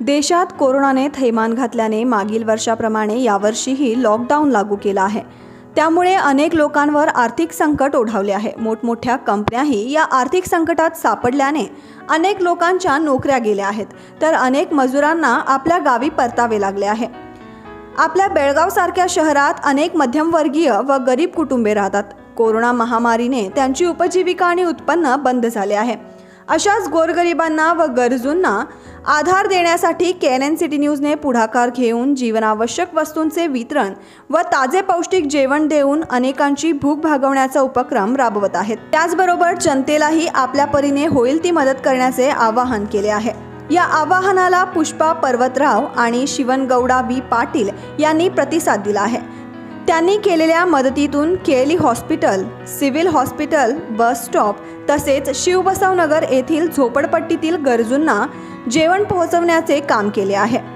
देशात कोरोनाने थैमान घातल्याने मागील वर्षाप्रमाणे यावर्षीही लॉकडाऊन लागू केला आहे। त्यामुळे अनेक लोकांवर आर्थिक संकट ओढावले आहे। मोठमोठ्या कंपन्याही या आर्थिक संकटात सापडल्याने अनेक लोकांच्या नोकऱ्या गेल्या आहेत, तर अनेक मजुरांना आपल्या गावी परतावे लागले आहे। आपल्या बेळगावसारख्या शहरात अनेक मध्यमवर्गीय व गरीब कुटुंबे राहतात। कोरोना महामारीने त्यांची उपजीविका आणि उत्पन्न बंद झाले आहे। अशाच गोरगरिबांना व गरजूंना आधार देण्यासाठी केएनएन सिटी न्यूजने पुढाकार घेऊन जीवनावश्यक वस्तूंचे वितरण व ताजे पौष्टिक जेवण देऊन अनेकांची भूक भागवण्याचा उपक्रम राबवत आहेत। त्याचबरोबर जनतेलाही आपल्या परीने होईल ती मदत करण्याचे आवाहन केले आहे। या आवाहनाला पुष्पा पर्वतराव आणि शिवनगौडा वी पाटील यांनी प्रतिसाद दिला आहे। त्यांनी केलेल्या मदतीतून केली hospital, civil hospital, bus stop तसेच शिवबसवनगर येथील झोपडपट्टीतील गरजूंना जेवण पोहोचवण्याचे काम केले आहे।